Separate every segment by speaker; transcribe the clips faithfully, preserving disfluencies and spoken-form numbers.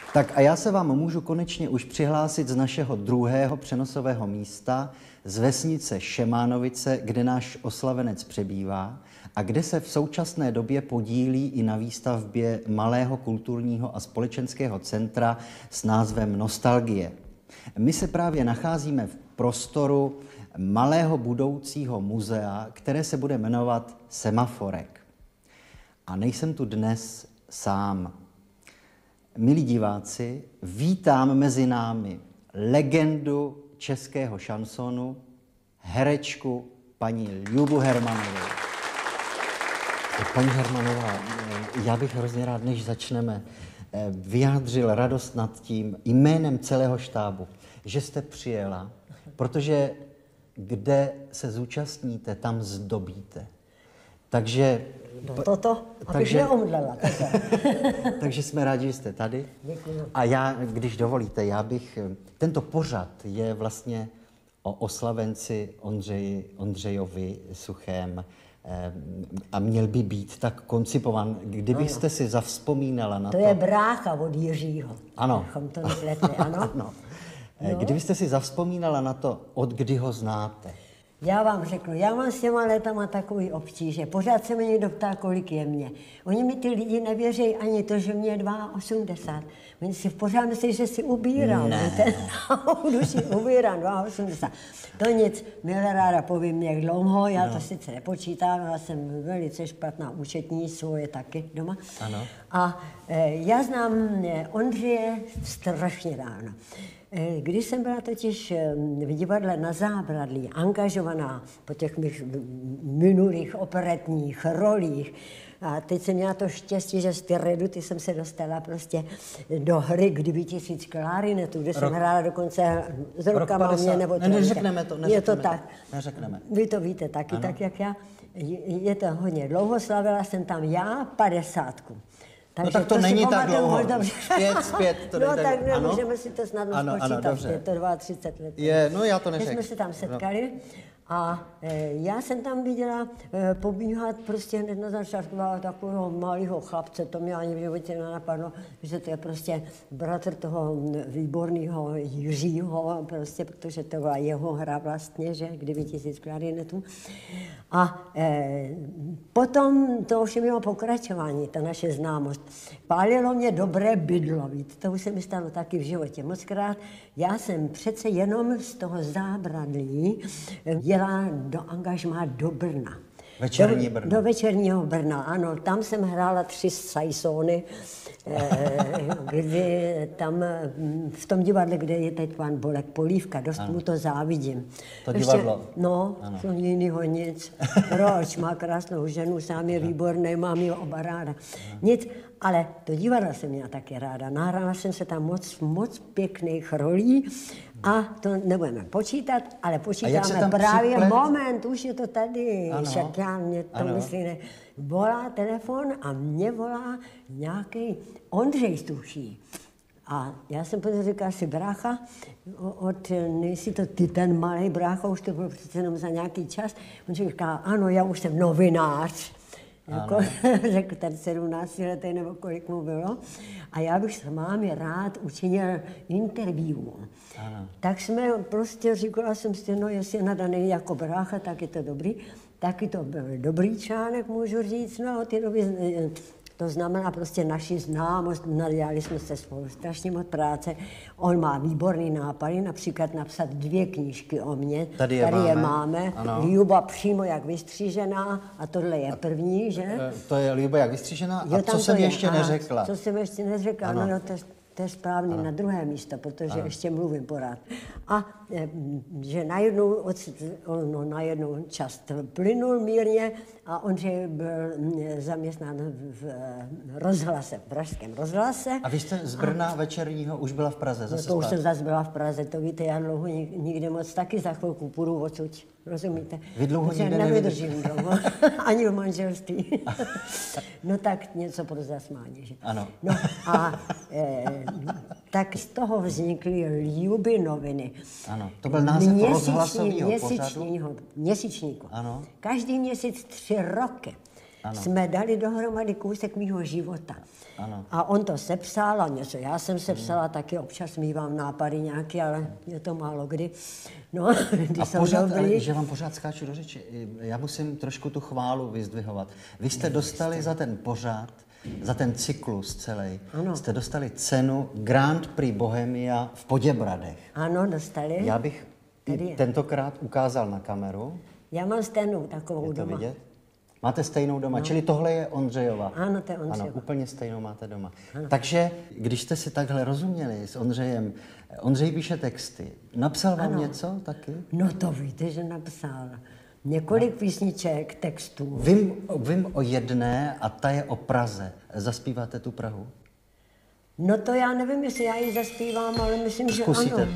Speaker 1: Tak a já se vám můžu konečně už přihlásit z našeho druhého přenosového místa, z vesnice Šemánovice, kde náš oslavenec přebývá a kde se v současné době podílí i na výstavbě malého kulturního a společenského centra s názvem Nostalgie. My se právě nacházíme v prostoru malého budoucího muzea, které se bude jmenovat Semaforek. A nejsem tu dnes sám. Milí diváci, vítám mezi námi legendu českého šansonu, herečku paní Ljubu Hermanovou. Paní Hermanová, já bych hrozně rád, než začneme, vyjádřil radost nad tím jménem celého štábu, že jste přijela, protože kde se zúčastníte, tam zdobíte. Takže...
Speaker 2: No toto, abych
Speaker 1: takže,
Speaker 2: neomdlela.
Speaker 1: takže jsme rádi, že jste tady.
Speaker 2: Děkuji.
Speaker 1: A já, když dovolíte, já bych... Tento pořad je vlastně o oslavenci Ondřeji, Ondřejovi Suchém a měl by být tak koncipován. Kdybyste si zavzpomínala na to...
Speaker 2: To je brácha od Jiřího.
Speaker 1: Ano.
Speaker 2: Abychom to nepletli, ano.
Speaker 1: ano. Kdybyste si zavzpomínala na to, od kdy ho znáte.
Speaker 2: Já vám řeknu, já mám s těma letama takový obtíže. Pořád se mě někdo ptá, kolik je mě. Oni mi ty lidi nevěří ani to, že mě je osmdesát dva. Oni si pořád myslí, že si ubírám.
Speaker 1: Ne.
Speaker 2: Ten duši ubírám osmdesát dva. To nic, milé ráda povím, jak dlouho, já no. to sice nepočítám, já jsem velice špatná účetní, svoje taky doma.
Speaker 1: Ano.
Speaker 2: A e, já znám Ondřeje strašně dávno. Když jsem byla totiž v divadle Na Zábradlí angažovaná po těch mých minulých operetních rolích, a teď jsem měla to štěstí, že z ty reduty jsem se dostala prostě do hry Kdyby tisíc klarinetů, kde Rok. jsem hrála dokonce s rukama mě nebo
Speaker 1: ne, neřekneme to, neřekneme
Speaker 2: je to tak.
Speaker 1: Neřekneme.
Speaker 2: Vy to víte taky, ano. Tak jak já. Je to hodně dlouho, slavila jsem tam já padesátku.
Speaker 1: Takže no tak to, to není tak dlouho.
Speaker 2: Dobře.
Speaker 1: Zpět, zpět. To
Speaker 2: no tak
Speaker 1: ano?
Speaker 2: nemůžeme si to snadno
Speaker 1: ano,
Speaker 2: spočítat.
Speaker 1: Ano, dobře.
Speaker 2: Je to třicet dva let.
Speaker 1: Je, no já to neřeknu.
Speaker 2: My jsme se tam setkali a e, já jsem tam viděla e, pobíhat prostě hned na začátku takového malého chlapce, to mě ani v životě nenapadlo, že to je prostě bratr toho výborného Jiřího, prostě, protože to byla jeho hra vlastně, že Kdyby tisíc klarinetů. A e, potom to už mělo pokračování, ta naše známost. Pálilo mě dobré bydlo, víc. To už se mi stalo taky v životě mockrát. Já jsem přece jenom z toho Zábradlí jela do angažmá do Brna.
Speaker 1: Večerní
Speaker 2: do,
Speaker 1: Brno.
Speaker 2: Do večerního Brna, ano. Tam jsem hrála tři sajsony, kdy tam v tom divadle, kde je teď pan Bolek Polívka, dost ano. mu to závidím.
Speaker 1: To divadlo?
Speaker 2: Ještě, no, to jinýho nic. Proč? Má krásnou ženu, sám je výborný, mám ji oba ráda. Ano. Nic, ale to divadlo jsem měla taky ráda. Nahrála jsem se tam moc, moc pěkných rolí a to nebudeme počítat, ale počítáme právě připlet? Moment, už je to tady. Však já mě to ano. myslím, ne. Volá telefon a mě volá nějaký Ondřej Suchý. A já jsem potom říkala si, brácha, od, nejsi to ty ten malý brácha, už to bylo přece jenom za nějaký čas. On říká, ano, já už jsem novinář. Jako, řekl ten sedmnáctiletý nebo kolik mu bylo. A já bych s vámi rád učinil interview. Ano. Tak jsme prostě, říkala jsem si, no jestli je nadaný jako brácha, tak je to dobrý. Taky to byl dobrý článek, můžu říct, no ty doby, to znamená prostě naši známost, nadělali jsme se spolu strašně moc práce. On má výborný nápady, například napsat dvě knížky o mně.
Speaker 1: Tady je
Speaker 2: Tady
Speaker 1: máme.
Speaker 2: Je máme. Ljuba přímo jak vystřížená a tohle je první, že?
Speaker 1: To je Ljuba jak vystřížená a
Speaker 2: jo,
Speaker 1: co jsem
Speaker 2: je.
Speaker 1: ještě
Speaker 2: Aha,
Speaker 1: neřekla?
Speaker 2: Co jsem ještě neřekla, ano. No, to, to je správný ano. Na druhé místo, protože ano. ještě mluvím pořád. A že najednou, no, najednou čas plynul mírně a on že byl zaměstnán v rozhlase, v pražském rozhlase.
Speaker 1: A vy jste z Brna a večerního už byla v Praze zase
Speaker 2: no, to už
Speaker 1: zpátky.
Speaker 2: jsem zase byla v Praze, to víte, já dlouho nikde moc, taky za chvilku půjdu odsud, rozumíte?
Speaker 1: Vy dlouho nikde
Speaker 2: nevydržím dlouho, ani v manželství. No tak něco pro zasmání, že?
Speaker 1: Ano.
Speaker 2: No a e, tak z toho vznikly Ljuby noviny.
Speaker 1: Ano, to byl název rozhlasového pořadu.
Speaker 2: Měsíčního, měsíčníku.
Speaker 1: Ano.
Speaker 2: Každý měsíc tři roky
Speaker 1: Ano.
Speaker 2: jsme dali dohromady kousek mýho života.
Speaker 1: Ano.
Speaker 2: A on to sepsal a něco já jsem sepsala, hmm. taky občas mívám nápady nějaké, ale je to málo kdy. No, když
Speaker 1: a
Speaker 2: jsou
Speaker 1: pořád,
Speaker 2: dobrý.
Speaker 1: že vám pořád skáču do řeči, já musím trošku tu chválu vyzdvihovat. Vy jste dostali za ten pořád, za ten cyklus celý,
Speaker 2: ano.
Speaker 1: jste dostali cenu Grand Prix Bohemia v Poděbradech.
Speaker 2: Ano, dostali.
Speaker 1: Já bych i tentokrát ukázal na kameru.
Speaker 2: Já mám stejnou takovou
Speaker 1: je to
Speaker 2: doma.
Speaker 1: vidět? Máte stejnou doma, no. Čili tohle je Ondřejova.
Speaker 2: Ano, to je Ondřejova.
Speaker 1: Ano, úplně stejnou máte doma.
Speaker 2: Ano.
Speaker 1: Takže, když jste si takhle rozuměli s Ondřejem, Ondřej píše texty, napsal vám
Speaker 2: ano.
Speaker 1: něco taky?
Speaker 2: No to víte, že napsal. Několik no. písniček, textů.
Speaker 1: Vím, vím o jedné a ta je o Praze. Zaspíváte tu Prahu?
Speaker 2: No to já nevím, jestli já ji zaspívám, ale myslím,
Speaker 1: Zkusíte.
Speaker 2: že ano.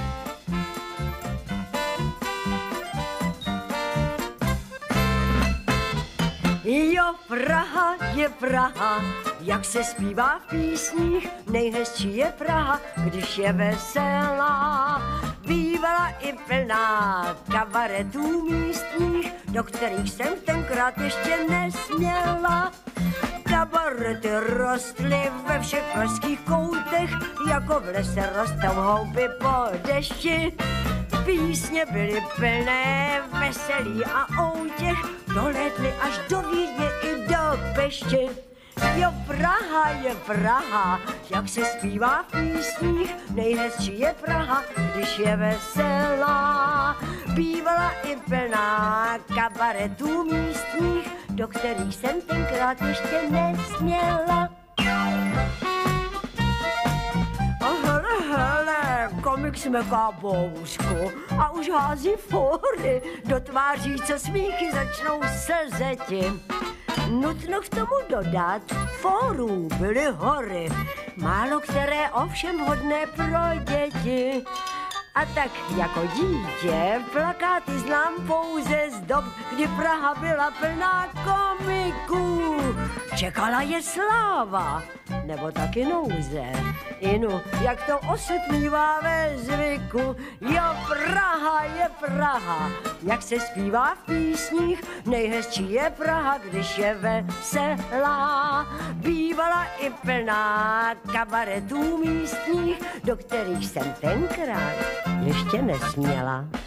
Speaker 2: Jo, Praha je Praha, jak se zpívá v písních, nejhezčí je Praha, když je veselá. Bývala i plná kabaretů místních, do kterých jsem tenkrát ještě nesměla. Kabarety rostly ve všech pražských koutech, jako v lese rostou houby po dešti. Písně byly plné veselí a outěch, dolétly až do Vídně i do Pešti. Jo, Praha je Praha, jak se zpívá v písních, nejhezčí je Praha, když je veselá. Bývala i plná kabaretů místních, do kterých jsem tenkrát ještě nesměla. Komik smeká bouřku a už hází fóry do tváří, co smíchy začnou slzeti. Nutno k tomu dodat, fórů byly hory, málo které ovšem vhodné pro děti. A tak jako dítě plakáty znám pouze z dob, kdy Praha byla plná komiků. Čekala je sláva, nebo taky nouze. Inu, jak to osud mívá ve zvyku. Jo, Praha je Praha, jak se zpívá v písních, nejhezčí je Praha, když je veselá. Bývala i plná kabaretů místních, do kterých jsem tenkrát ještě nesměla.